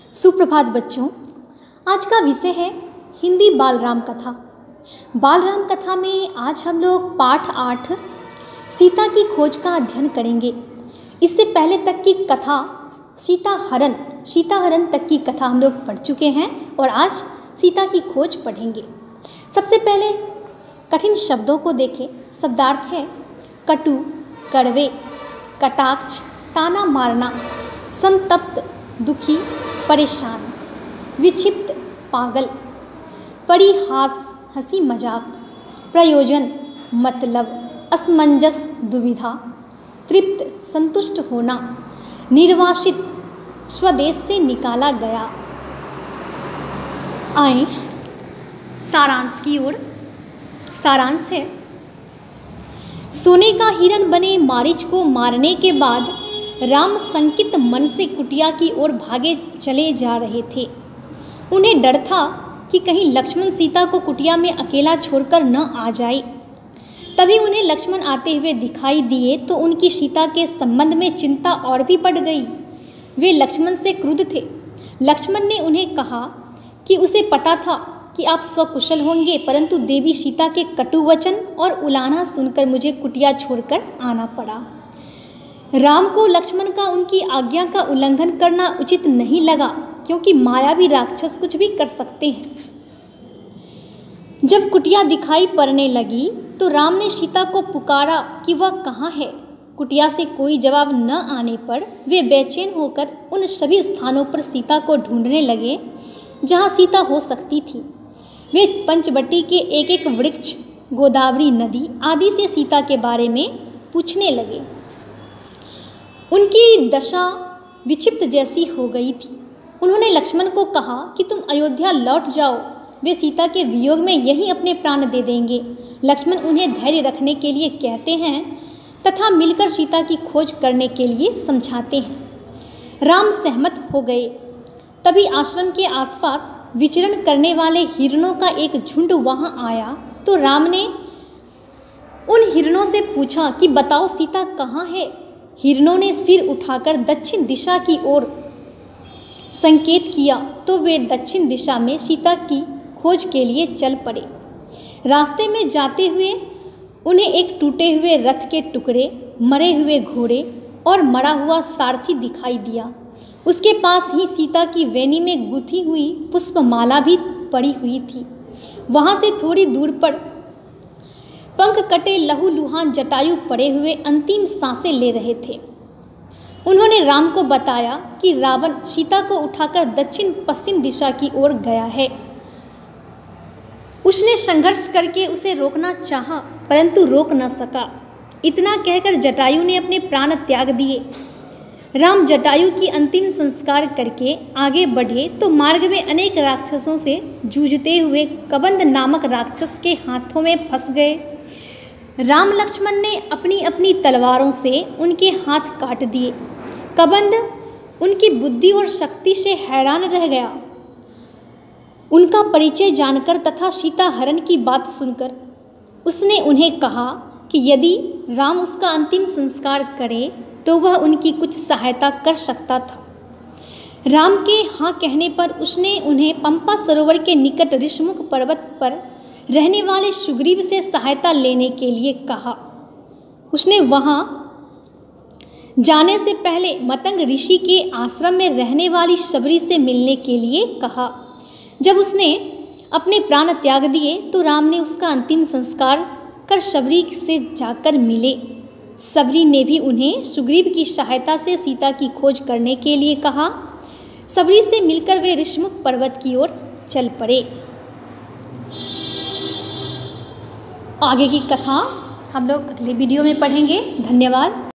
सुप्रभात बच्चों। आज का विषय है हिंदी बाल राम कथा। बाल राम कथा में आज हम लोग पाठ 8 सीता की खोज का अध्ययन करेंगे। इससे पहले तक की कथा सीता हरण तक की कथा हम लोग पढ़ चुके हैं और आज सीता की खोज पढ़ेंगे। सबसे पहले कठिन शब्दों को देखें। शब्दार्थ है कटु, कड़वे, कटाक्ष, ताना मारना, संतप्त, दुखी, परेशान, विक्षिप्त, पागल, परिहास, हंसी मजाक, प्रयोजन, मतलब, असमंजस, दुविधा, तृप्त, संतुष्ट होना, निर्वासित, स्वदेश से निकाला गया। आए सारांश की ओर। सारांश है सोने का हिरण बने मारीच को मारने के बाद राम संकित मन से कुटिया की ओर भागे चले जा रहे थे। उन्हें डर था कि कहीं लक्ष्मण सीता को कुटिया में अकेला छोड़कर न आ जाए। तभी उन्हें लक्ष्मण आते हुए दिखाई दिए तो उनकी सीता के संबंध में चिंता और भी बढ़ गई। वे लक्ष्मण से क्रुद्ध थे। लक्ष्मण ने उन्हें कहा कि उसे पता था कि आप सकुशल होंगे, परंतु देवी सीता के कटु वचन और उलाहना सुनकर मुझे कुटिया छोड़कर आना पड़ा। राम को लक्ष्मण का उनकी आज्ञा का उल्लंघन करना उचित नहीं लगा, क्योंकि मायावी राक्षस कुछ भी कर सकते हैं। जब कुटिया दिखाई पड़ने लगी तो राम ने सीता को पुकारा कि वह कहाँ है। कुटिया से कोई जवाब न आने पर वे बेचैन होकर उन सभी स्थानों पर सीता को ढूंढने लगे जहाँ सीता हो सकती थी। वे पंचवटी के एक एक वृक्ष, गोदावरी नदी आदि से सीता के बारे में पूछने लगे। उनकी दशा विक्षिप्त जैसी हो गई थी। उन्होंने लक्ष्मण को कहा कि तुम अयोध्या लौट जाओ, वे सीता के वियोग में यहीं अपने प्राण दे देंगे। लक्ष्मण उन्हें धैर्य रखने के लिए कहते हैं तथा मिलकर सीता की खोज करने के लिए समझाते हैं। राम सहमत हो गए। तभी आश्रम के आसपास विचरण करने वाले हिरणों का एक झुंड वहां आया तो राम ने उन हिरणों से पूछा कि बताओ सीता कहाँ है। हिरणों ने सिर उठाकर दक्षिण दिशा की ओर संकेत किया तो वे दक्षिण दिशा में सीता की खोज के लिए चल पड़े। रास्ते में जाते हुए उन्हें एक टूटे हुए रथ के टुकड़े, मरे हुए घोड़े और मरा हुआ सारथी दिखाई दिया। उसके पास ही सीता की वेणी में गुथी हुई पुष्पमाला भी पड़ी हुई थी। वहां से थोड़ी दूर पर पंख कटे लहूलुहान जटायु पड़े हुए अंतिम सांसें ले रहे थे। उन्होंने राम को बताया कि रावण सीता को उठाकर दक्षिण पश्चिम दिशा की ओर गया है। उसने संघर्ष करके उसे रोकना चाहा, परंतु रोक न सका। इतना कहकर जटायु ने अपने प्राण त्याग दिए। राम जटायु की अंतिम संस्कार करके आगे बढ़े तो मार्ग में अनेक राक्षसों से जूझते हुए कबंध नामक राक्षस के हाथों में फंस गए। राम लक्ष्मण ने अपनी अपनी तलवारों से उनके हाथ काट दिए। कबंध उनकी बुद्धि और शक्ति से हैरान रह गया। उनका परिचय जानकर तथा सीता हरण की बात सुनकर उसने उन्हें कहा कि यदि राम उसका अंतिम संस्कार करे तो वह उनकी कुछ सहायता कर सकता था। राम के हाँ कहने पर उसने उन्हें पंपा सरोवर के निकट ऋषमुख पर्वत पर रहने वाले सुग्रीव से सहायता लेने के लिए कहा। उसने वहां जाने से पहले मतंग ऋषि के आश्रम में रहने वाली शबरी से मिलने के लिए कहा। जब उसने अपने प्राण त्याग दिए तो राम ने उसका अंतिम संस्कार कर शबरी से जाकर मिले। शबरी ने भी उन्हें सुग्रीव की सहायता से सीता की खोज करने के लिए कहा। शबरी से मिलकर वे ऋषमुख पर्वत की ओर चल पड़े। आगे की कथा हम लोग अगले वीडियो में पढ़ेंगे। धन्यवाद।